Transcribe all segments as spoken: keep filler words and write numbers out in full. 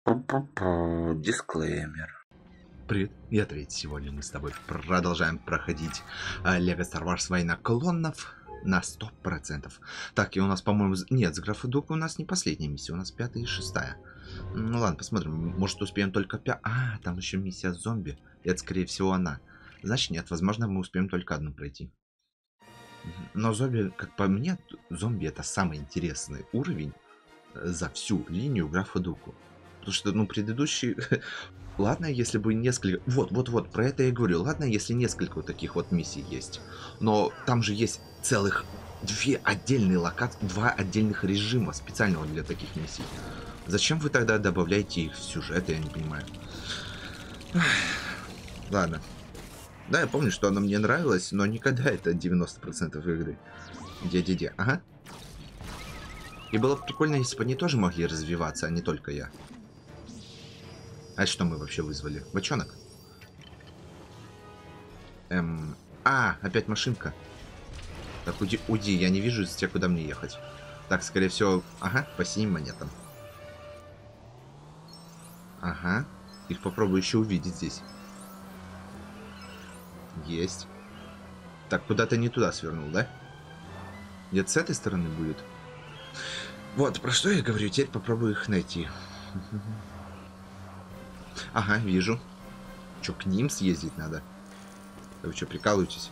Пу-пу-пу. Дисклеймер. Привет, я Треть. Сегодня мы с тобой продолжаем проходить э, Лего Star Wars Война клонов на сто процентов. Так, и у нас, по-моему, нет, с Графодука у нас не последняя миссия, у нас пятая и шестая. Ну ладно, посмотрим, может успеем только пя... А, там еще миссия с зомби, и это, скорее всего, она. Значит, нет, возможно, мы успеем только одну пройти. Но зомби, как по мне, зомби это самый интересный уровень за всю линию Графодуку. Потому что, ну, предыдущий... Ладно, если бы несколько... Вот, вот, вот, про это я говорю. Ладно, если несколько вот таких вот миссий есть. Но там же есть целых две отдельные локации, два отдельных режима специального для таких миссий. Зачем вы тогда добавляете их в сюжет, я не понимаю. Ладно. Да, я помню, что она мне нравилась, но никогда это девяносто процентов игры. Де-де-де. Ага. И было бы прикольно, если бы они тоже могли развиваться, а не только я. А что мы вообще вызвали? Бочонок? Эм... А, опять машинка. Так, уйди, уйди, я не вижу из тебя, куда мне ехать. Так, скорее всего... Ага, по синим монетам. Ага. Их попробую еще увидеть здесь. Есть. Так, куда-то не туда свернул, да? Нет, с этой стороны будет. Вот, про что я говорю, теперь попробую их найти. Ага, вижу. Че, к ним съездить надо? Да вы что, прикалываетесь?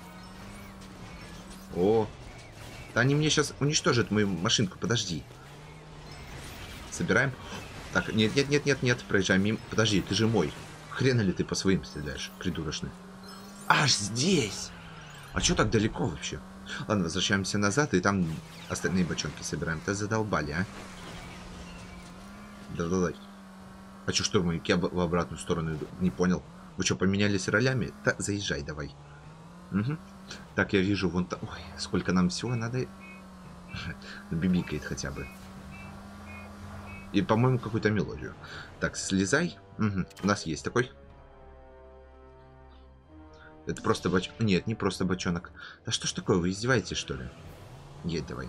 О, да они мне сейчас уничтожат мою машинку, подожди. Собираем. Так, нет, нет, нет, нет, нет, проезжаем мимо. Подожди, ты же мой. Хрена ли ты по своим стреляешь, придурочный? Аж здесь! А что так далеко вообще? Ладно, возвращаемся назад, и там остальные бочонки собираем. Ты задолбали, а? Да-да-да. А что штурмовики в обратную сторону идут? Не понял. Вы что, поменялись ролями? Да, заезжай давай. Угу. Так, я вижу вон там... Ой, сколько нам всего надо... Бибикает хотя бы. И, по-моему, какую-то мелодию. Так, слезай. Угу. У нас есть такой. Это просто бочонок. Нет, не просто бочонок. Да что ж такое, вы издеваетесь, что ли? Едь давай.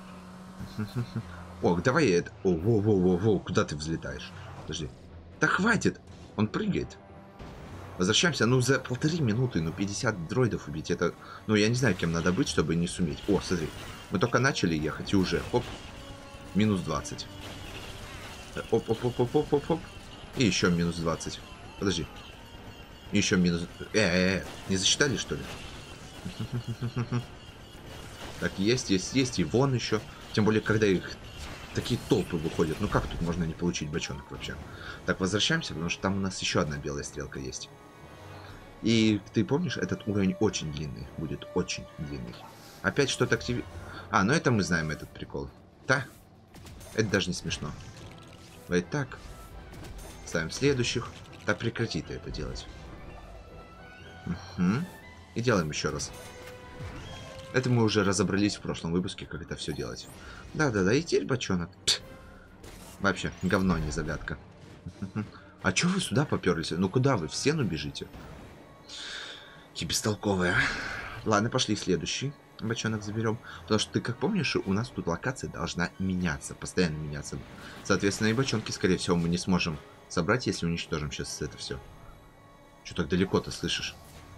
О, давай это... О, во-во-во-во, куда ты взлетаешь? Подожди. Да хватит! Он прыгает. Возвращаемся, ну, за полторы минуты, ну, пятьдесят дроидов убить, это... Ну, я не знаю, кем надо быть, чтобы не суметь. О, смотри, мы только начали ехать, и уже, хоп, минус двадцать. Оп-оп-оп-оп-оп-оп. И еще минус двадцать. Подожди. Еще минус... Э-э-э, не засчитали, что ли? Так, есть, есть, есть, и вон еще. Тем более, когда их... Такие толпы выходят. Ну как тут можно не получить бочонок вообще? Так, возвращаемся, потому что там у нас еще одна белая стрелка есть. И ты помнишь, этот уровень очень длинный. Будет очень длинный. Опять что-то активи... А, ну это мы знаем, этот прикол. Да? Это даже не смешно. Давай так. Ставим следующих. Да прекрати ты это делать. Угу. И делаем еще раз. Это мы уже разобрались в прошлом выпуске, как это все делать. Да-да-да, и теперь бочонок. Пш. Вообще, говно, а не загадка. А чё вы сюда поперлись? Ну куда вы? В стену бежите? Какие бестолковые, а? Ладно, пошли следующий бочонок заберем. Потому что ты как помнишь, у нас тут локация должна меняться, постоянно меняться. Соответственно, и бочонки, скорее всего, мы не сможем собрать, если уничтожим сейчас это все. Чё так далеко-то слышишь?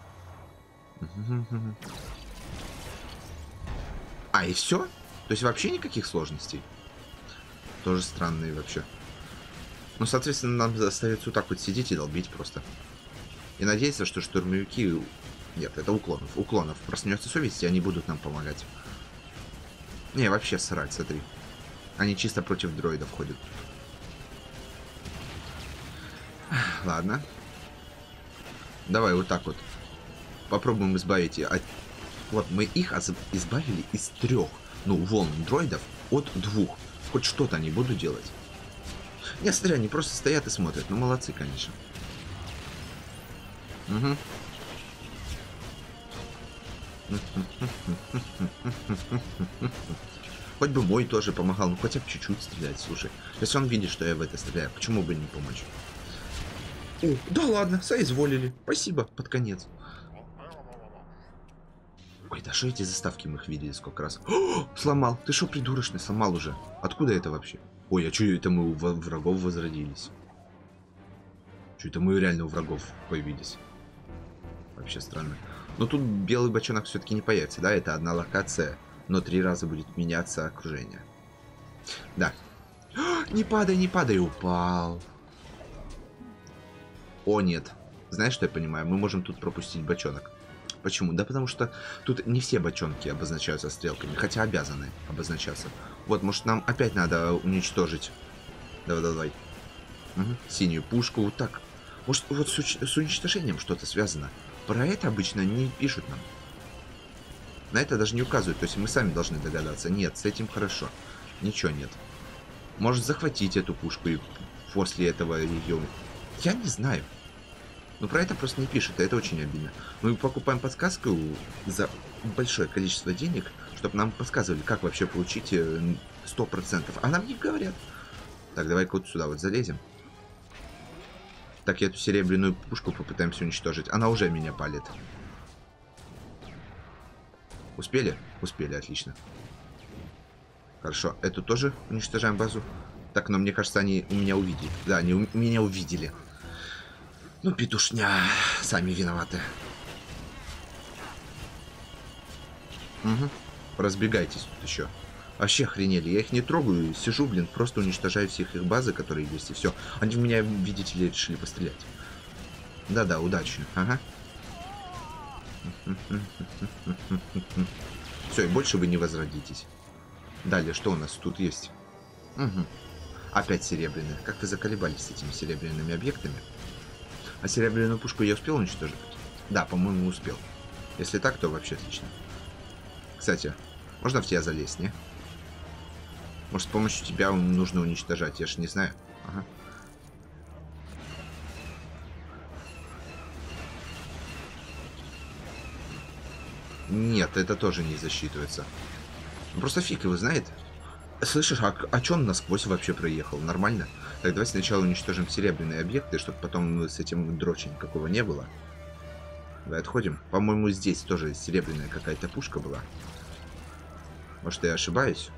А, и все? То есть вообще никаких сложностей? Тоже странные вообще. Ну, соответственно, нам остается вот так вот сидеть и долбить просто. И надеяться, что штурмовики... Нет, это уклонов. Уклонов проснется совесть, и они будут нам помогать. Не, вообще срать, смотри. Они чисто против дроидов ходят. Ладно. Давай вот так вот. Попробуем избавить от... Вот, мы их избавили из трех, ну, волн дроидов от двух. Хоть что-то они будут делать. Не, смотри, они просто стоят и смотрят. Ну, молодцы, конечно. Угу. Хоть бы мой тоже помогал, ну, хотя бы чуть-чуть стрелять, слушай. Если он видит, что я в это стреляю, почему бы не помочь? О, да ладно, соизволили. Спасибо, под конец. Ой, да что эти заставки мы их видели сколько раз. О, сломал. Ты что, придурочный, сломал уже. Откуда это вообще? Ой, а что это мы у врагов возродились? Что это мы реально у врагов появились? Вообще странно. Но тут белый бочонок все-таки не появится, да? Это одна локация, но три раза будет меняться окружение. Да. Не падай, не падай, упал. О, нет. Знаешь, что я понимаю? Мы можем тут пропустить бочонок. Почему? Да потому что тут не все бочонки обозначаются стрелками, хотя обязаны обозначаться. Вот, может, нам опять надо уничтожить. Давай, давай. Угу. Синюю пушку, вот так. Может, вот с, уч с уничтожением что-то связано. Про это обычно не пишут нам. На это даже не указывают, то есть мы сами должны догадаться. Нет, с этим хорошо. Ничего нет. Может захватить эту пушку и после этого ее... Я не знаю. Но про это просто не пишут, и это очень обидно. Мы покупаем подсказку за большое количество денег, чтобы нам подсказывали, как вообще получить сто процентов. А нам не говорят. Так, давай-ка вот сюда вот залезем. Так, я эту серебряную пушку попытаемся уничтожить. Она уже меня палит. Успели? Успели, отлично. Хорошо, эту тоже уничтожаем базу. Так, но мне кажется, они у меня увидели. Да, они у меня увидели. Ну, петушня, сами виноваты. Угу. Разбегайтесь тут еще. Вообще охренели. Я их не трогаю, сижу, блин, просто уничтожаю всех их базы, которые есть, и все. Они в меня, видите ли, решили пострелять. Да-да, удачи. Ага. Все, и больше вы не возродитесь. Далее, что у нас тут есть? Угу. Опять серебряные. Как вы заколебались с этими серебряными объектами? А серебряную пушку я успел уничтожить? Да, по-моему, успел. Если так, то вообще отлично. Кстати, можно в тебя залезть, не? Может, с помощью тебя нужно уничтожать? Я ж не знаю. Ага. Нет, это тоже не засчитывается. Просто фиг его знает. Слышишь, а, а чё он насквозь вообще проехал? Нормально? Так, давай сначала уничтожим серебряные объекты, чтобы потом с этим дроча никакого не было. Давай отходим. По-моему, здесь тоже серебряная какая-то пушка была. Может, я ошибаюсь?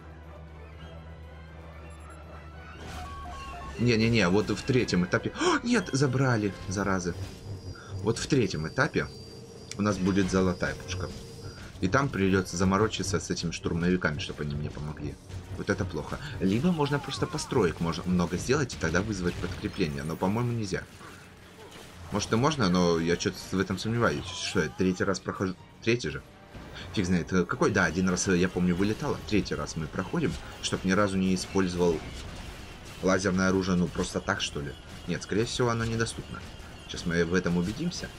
Не-не-не, вот в третьем этапе... О, нет, забрали, заразы. Вот в третьем этапе у нас будет золотая пушка. И там придется заморочиться с этими штурмовиками, чтобы они мне помогли. Вот это плохо. Либо можно просто построек можно много сделать и тогда вызвать подкрепление. Но, по-моему, нельзя. Может и можно, но я что-то в этом сомневаюсь. Что я третий раз прохожу... Третий же? Фиг знает. Какой? Да, один раз, я помню, вылетало. Третий раз мы проходим, чтобы ни разу не использовал лазерное оружие, ну, просто так, что ли? Нет, скорее всего, оно недоступно. Сейчас мы в этом убедимся.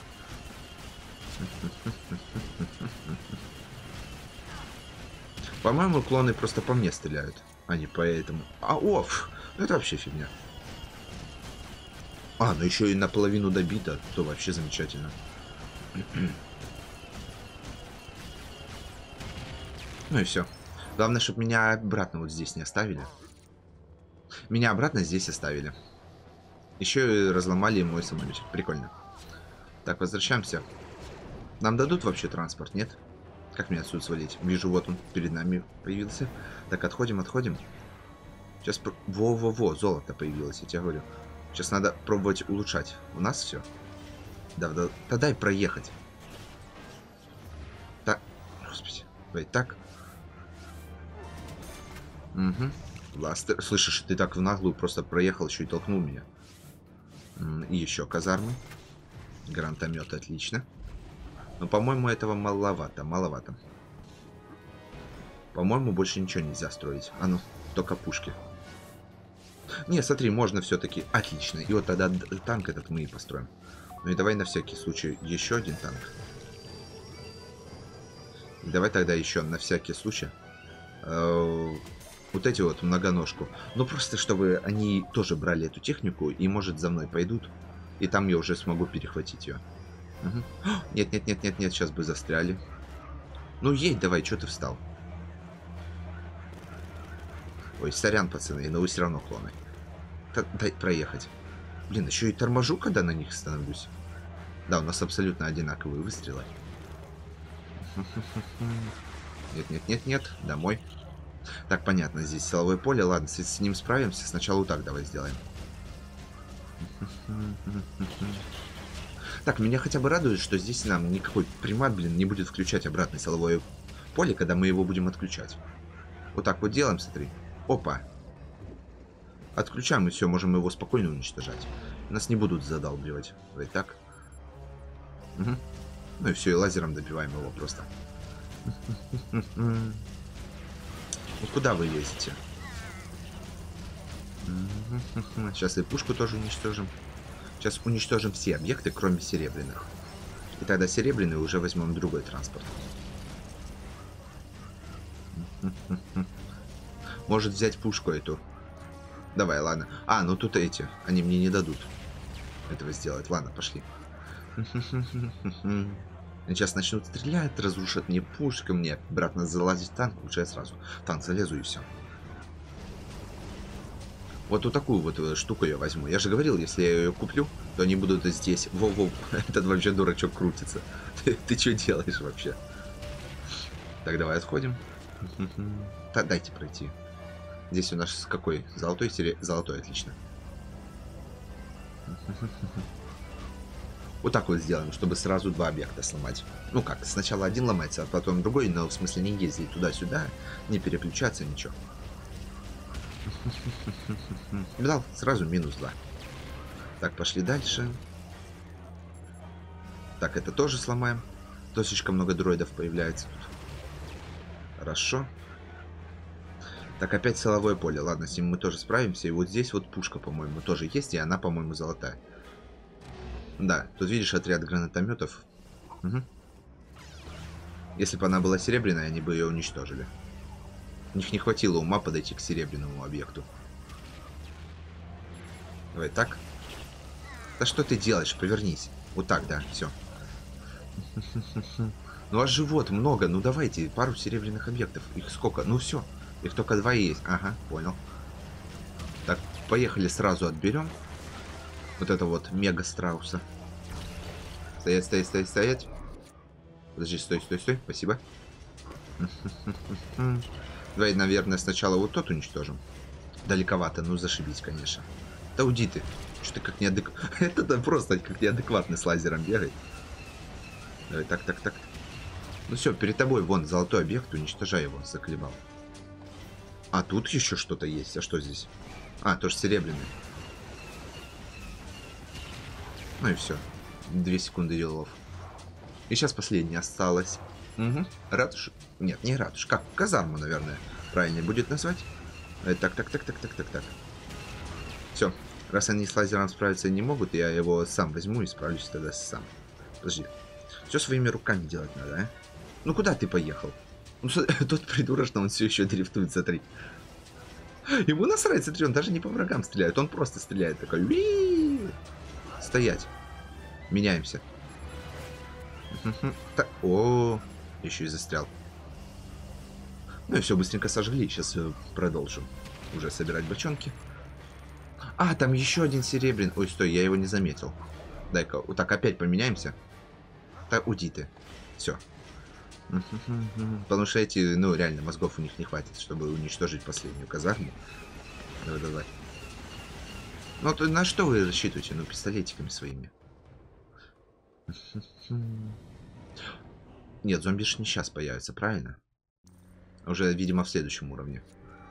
По-моему, клоны просто по мне стреляют, а не по этому. А, оф! Ну это вообще фигня. А, ну еще и наполовину добито, то вообще замечательно. Ну и все. Главное, чтобы меня обратно вот здесь не оставили. Меня обратно здесь оставили. Еще и разломали мой самолетик. Прикольно. Так, возвращаемся. Нам дадут вообще транспорт, нет? Как мне отсюда свалить? Вижу, вот он перед нами появился. Так, отходим, отходим. Сейчас... Во-во-во, золото появилось, я тебе говорю. Сейчас надо пробовать улучшать. У нас все. Да, да, да дай проехать. Так, господи. Давай, так. Угу. Ластер. Слышишь, ты так в наглую просто проехал, еще и толкнул меня. И еще казармы. Гранатомет, отлично. Но, по-моему, этого маловато, маловато. По-моему, больше ничего нельзя строить. А ну, только пушки. Не, смотри, можно все-таки. Отлично. И вот тогда танк этот мы и построим. Ну и давай на всякий случай еще один танк. И давай тогда еще на всякий случай э, вот эти вот многоножку. Ну просто чтобы они тоже брали эту технику и, может, за мной пойдут. И там я уже смогу перехватить ее. Угу. Нет, нет, нет, нет, нет, сейчас бы застряли. Ну едь давай, что ты встал? Ой, сорян, пацаны, но вы все равно клоны. Т дай проехать. Блин, еще и торможу, когда на них становлюсь. Да, у нас абсолютно одинаковые выстрелы. Нет, нет, нет, нет, домой. Так, понятно, здесь силовое поле. Ладно, с, с ним справимся. Сначала вот так давай сделаем. Так, меня хотя бы радует, что здесь нам никакой примат, блин, не будет включать обратное силовое поле, когда мы его будем отключать. Вот так вот делаем, смотри. Опа. Отключаем, и все, можем его спокойно уничтожать. Нас не будут задалбливать. Вот так. Угу. Ну и все, и лазером добиваем его просто. Ну куда вы лезете? Сейчас и пушку тоже уничтожим. Сейчас уничтожим все объекты, кроме серебряных. И тогда серебряные уже возьмем другой транспорт. Может взять пушку эту. Давай, ладно. А, ну тут эти. Они мне не дадут этого сделать. Ладно, пошли. Сейчас начнут стрелять, разрушат мне пушку, мне обратно залазить в танк. Лучше я сразу в танк залезу и все. Вот вот такую вот штуку я возьму. Я же говорил, если я ее куплю, то они будут здесь. Воу-воу, этот вообще дурачок крутится. Ты, ты что делаешь вообще? Так, давай отходим. Да, дайте пройти. Здесь у нас какой? Золотой, сере... Золотой, отлично. Вот так вот сделаем, чтобы сразу два объекта сломать. Ну как, сначала один ломается, а потом другой, но в смысле не ездить туда-сюда, не переключаться, ничего. Дал сразу минус два. Так, пошли дальше. Так, это тоже сломаем. То слишком много дроидов появляется тут. Хорошо. Так, опять силовое поле. Ладно, с ним мы тоже справимся. И вот здесь вот пушка, по-моему, тоже есть. И она, по-моему, золотая. Да, тут видишь отряд гранатометов. Угу. Если бы она была серебряная, они бы ее уничтожили. У них не хватило ума подойти к серебряному объекту. Давай так. Да что ты делаешь? Повернись. Вот так, да, все. Ну а живот много. Ну давайте, пару серебряных объектов. Их сколько? Ну все. Их только два есть. Ага, понял. Так, поехали, сразу отберем. Вот это вот мега страуса. Стоять, стоять, стоять, стоять. Подожди, стой, стой, стой. Спасибо. Давай, наверное, сначала вот тот уничтожим. Далековато, ну зашибись, конечно. Да уйди ты. Что ты как неадекватный. Это просто как неадекватный с лазером бегает. Давай, так, так, так. Ну все, перед тобой вон золотой объект, уничтожай его, заколебал. А тут еще что-то есть. А что здесь? А, тоже серебряный. Ну и все. Две секунды делов. И сейчас последняя осталась. Угу. Ратуш. Нет, не ратуш. Как? Казарма, наверное. Правильнее будет назвать. Так, так, так, так, так, так, так. Все. Раз они с лазером справиться не могут, я его сам возьму и справлюсь тогда сам. Подожди. Все своими руками делать надо, а? Ну куда ты поехал? Ну, тот придурочно, он все еще дрифтует, смотри. Ему насрать, смотри, он даже не по врагам стреляет, он просто стреляет такой. Ви-и-и! Стоять. Меняемся. Так, о, еще и застрял. Ну и все, быстренько сожгли. Сейчас продолжим уже собирать бочонки. А, там еще один серебряный. Ой, стой, я его не заметил. Дай-ка, вот так опять поменяемся. Так, уйди ты. Все. Потому что эти, ну, реально, мозгов у них не хватит, чтобы уничтожить последнюю казарму. Давай, давай. Ну, то на что вы рассчитываете? Ну, пистолетиками своими. Нет, зомби ж не сейчас появится, правильно? Уже, видимо, в следующем уровне.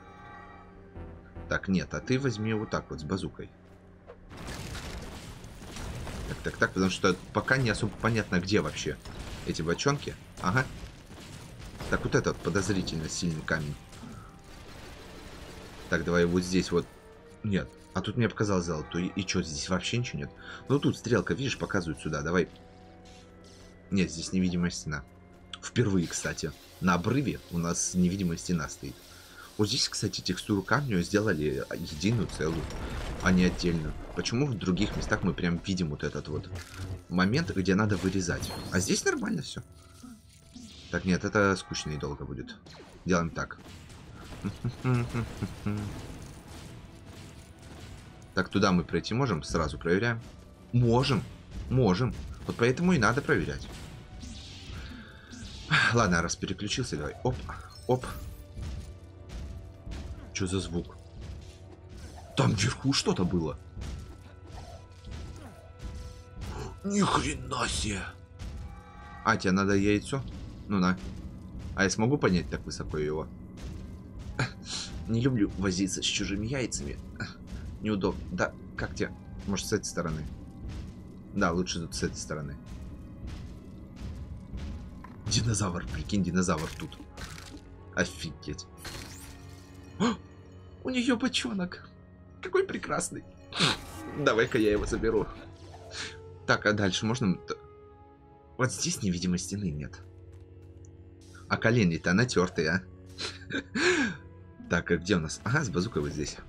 Так, нет, а ты возьми вот так вот, с базукой. Так, так, так, потому что пока не особо понятно, где вообще эти бочонки. Ага. Так, вот этот подозрительно сильный камень. Так, давай вот здесь вот. Нет, а тут мне показалось золотой. И что, здесь вообще ничего нет? Ну тут стрелка, видишь, показывает сюда. Давай. Нет, здесь невидимая стена. Впервые, кстати. На обрыве у нас невидимая стена стоит. Вот здесь, кстати, текстуру камня сделали единую, целую, а не отдельную. Почему в других местах мы прям видим вот этот вот момент, где надо вырезать? А здесь нормально все. Так, нет, это скучно и долго будет. Делаем так. Так, туда мы пройти можем? Сразу проверяем. Можем. Можем. Вот поэтому и надо проверять. Ладно, раз переключился, давай. Оп, оп. Что за звук? Там вверху что-то было. Ни хрена себе. А, тебе надо яйцо? Ну на. А я смогу поднять так высоко его? Не люблю возиться с чужими яйцами. Неудобно. Да, как тебе? Может, с этой стороны? Да, лучше тут с этой стороны. Динозавр, прикинь, динозавр тут. Офигеть. О, у нее бочонок. Какой прекрасный. Давай-ка я его заберу. Так, а дальше можно... Вот здесь невидимой стены нет. А колени-то натертые, а? Так, а где у нас? Ага, с базукой вот здесь.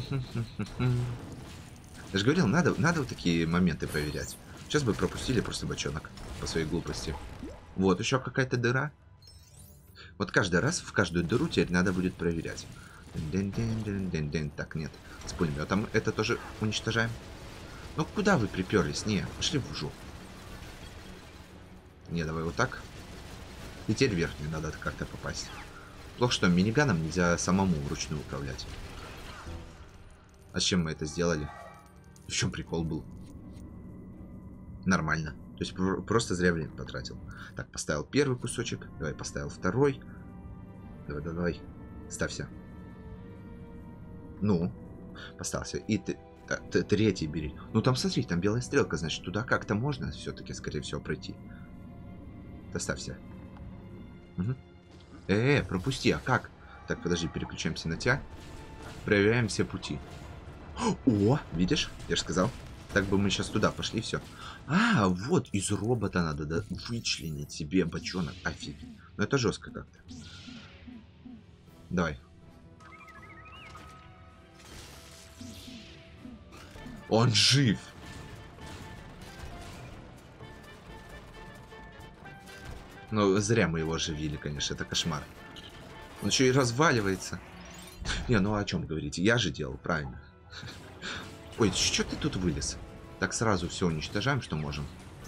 Я же говорил, надо, надо вот такие моменты проверять. Сейчас бы пропустили просто бочонок по своей глупости. Вот еще какая-то дыра. Вот каждый раз в каждую дыру теперь надо будет проверять. Так, нет. С пулеметом это тоже уничтожаем. Ну куда вы приперлись? Не, пошли в жу. Не, давай вот так. И теперь верхнюю надо как-то попасть. Плохо, что миниганом нельзя самому вручную управлять. А с чем мы это сделали? В чем прикол был? Нормально. То есть просто зря время потратил. Так, поставил первый кусочек. Давай поставил второй. Давай, давай. Ставься. Ну. Поставился. И ты... Третий бери. Ну там смотри, там белая стрелка, значит, туда как-то можно все-таки, скорее всего, пройти. Доставься. Угу. Э, -э, пропусти, а как? Так, подожди, переключаемся на тебя. Проверяем все пути. О, видишь? Я же сказал. Так бы мы сейчас туда пошли, все. А, вот, из робота надо, да, вычленить себе бочонок. Офигеть. Ну это жестко как-то. Давай. Он жив. Ну, зря мы его оживили, конечно, это кошмар. Он еще и разваливается. Не, ну о чем говорите? Я же делал, правильно. Ой, что ты тут вылез? Так, сразу все уничтожаем, что можем.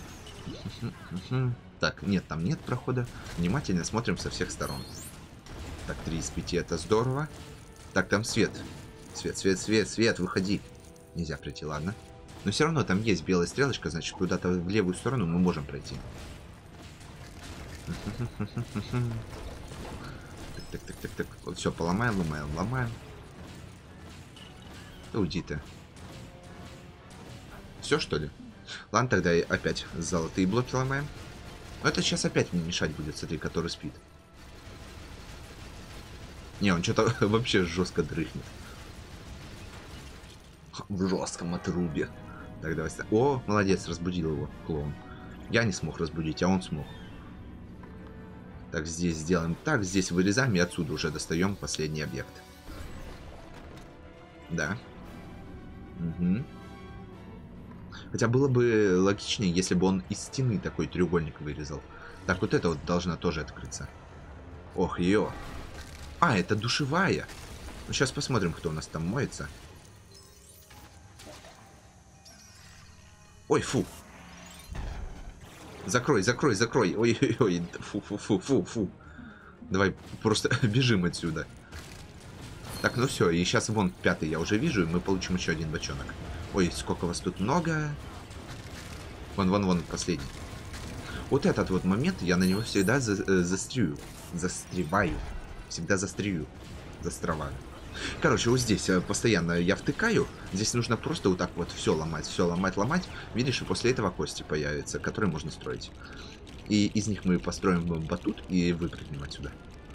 Так, нет, там нет прохода. Внимательно смотрим со всех сторон. Так, три из пяти, это здорово. Так, там свет. Свет, свет, свет, свет, выходи. Нельзя пройти, ладно. Но все равно там есть белая стрелочка, значит, куда-то в левую сторону мы можем пройти. Так, так, так, так, так. Вот все, поломаем, ломаем, ломаем. Да уйди ты. Все, что ли? Ладно, тогда опять золотые блоки ломаем. Но это сейчас опять мне мешать будет, смотри, который спит. Не, он что-то вообще жестко дрыхнет. В жестком отрубе. Так, давай. О, молодец, разбудил его, клоун. Я не смог разбудить, а он смог. Так, здесь сделаем так, здесь вырезаем и отсюда уже достаем последний объект. Да. Угу. Хотя было бы логичнее, если бы он из стены такой треугольник вырезал. Так, вот это вот должна тоже открыться. Ох, ее. А, это душевая. Ну, сейчас посмотрим, кто у нас там моется. Ой, фу. Закрой, закрой, закрой. Ой-ой-ой. Фу-фу-фу-фу-фу. Давай просто бежим отсюда. Так, ну все. И сейчас вон пятый я уже вижу, и мы получим еще один бочонок. Ой, сколько вас тут много. Вон, вон, вон, последний. Вот этот вот момент, я на него всегда за э, застрю. Застреваю. Всегда застрю. Застроваю. Короче, вот здесь постоянно я втыкаю. Здесь нужно просто вот так вот все ломать, все ломать, ломать. Видишь, и после этого кости появятся, которые можно строить. И из них мы построим батут и выпрыгнем отсюда.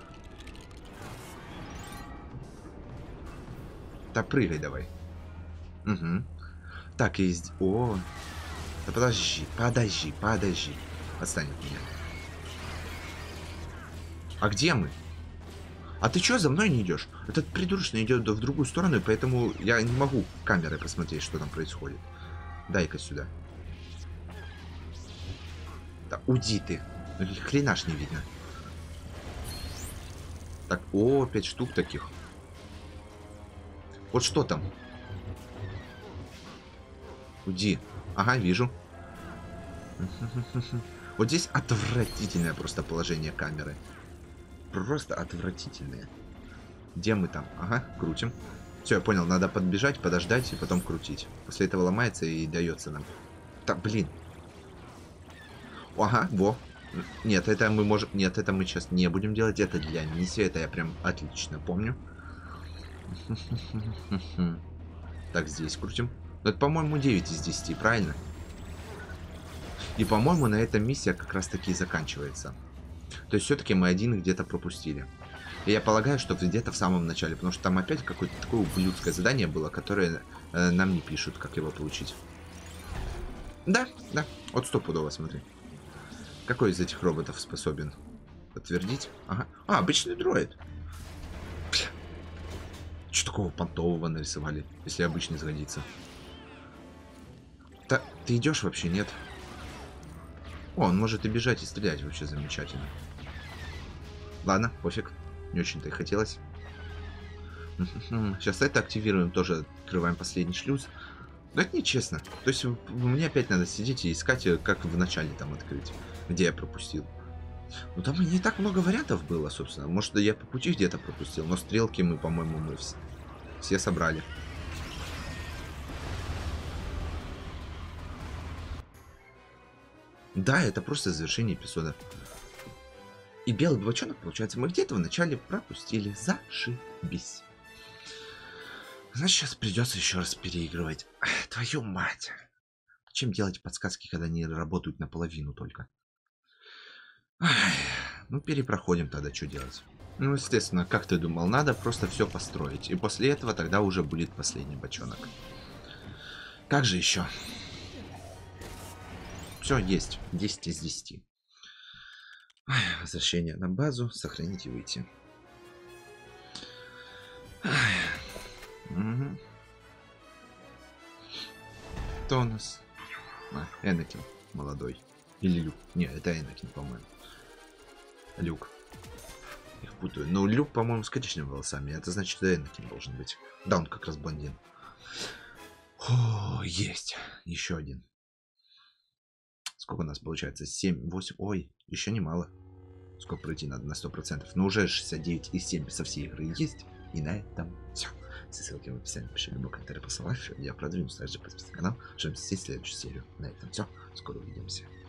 Так, прыгай давай. Угу. Так, есть... О, да подожди, подожди, подожди. Отстань от меня. А где мы? А ты что, за мной не идешь? Этот придурочный идет в другую сторону, и поэтому я не могу камерой посмотреть, что там происходит. Дай-ка сюда. Да, уйди ты. Хрена ж не видно. Так, о, пять штук таких. Вот что там? Уйди. Ага, вижу. Вот здесь отвратительное просто положение камеры. Просто отвратительные. Где мы там? Ага, крутим. Все, я понял, надо подбежать, подождать и потом крутить. После этого ломается и дается нам. Так, блин. Ага, во. Нет, это мы можем... Нет, это мы сейчас не будем делать. Это для миссии. Это я прям отлично помню. Так, здесь крутим. Ну, это, по-моему, девять из десяти, правильно? И, по-моему, на этом миссия как раз-таки и заканчивается. То есть, все-таки мы один где-то пропустили. И я полагаю, что где-то в самом начале. Потому что там опять какое-то такое ублюдское задание было, которое э, нам не пишут, как его получить. Да, да. Вот стопудово, смотри. Какой из этих роботов способен подтвердить? Ага. А, обычный дроид. Что такого понтового нарисовали, если обычный сгодится? Да, ты идешь вообще, нет? О, он может и бежать, и стрелять, вообще замечательно. Ладно, пофиг. Не очень-то и хотелось. Сейчас это активируем, тоже открываем последний шлюз. Да это нечестно. То есть мне опять надо сидеть и искать, как в начале там открыть, где я пропустил. Ну там и не так много вариантов было, собственно. Может, я по пути где-то пропустил, но стрелки мы, по-моему, мы все, все собрали. Да, это просто завершение эпизода. И белый бочонок, получается, мы где-то в начале пропустили. Зашибись. Значит, сейчас придется еще раз переигрывать. Ах, твою мать. Чем делать подсказки, когда они работают наполовину только? Ах, ну, перепроходим тогда, что делать? Ну, естественно, как ты думал, надо просто все построить. И после этого тогда уже будет последний бочонок. Как же еще? Все, есть. десять из десяти. Ах, возвращение на базу. Сохранить и выйти. Угу. Кто у нас? А, Энакин. Молодой. Или Люк. Не, это Энакин, по-моему. Люк. Их путаю. Но Люк, по-моему, с коричневыми волосами. Это значит, что Энакин должен быть. Да, он как раз блондин. О, есть. Еще один. Сколько у нас получается? семь, восемь. Ой, еще немало. Сколько пройти надо на сто процентов. Но уже шестьдесят девять и семь со всей игры есть. И на этом все. Все ссылки в описании. Пиши любой комментарий, посылай. Я продвинусь. Также подписывайтесь на канал. Ждем следующую серию. На этом все. Скоро увидимся.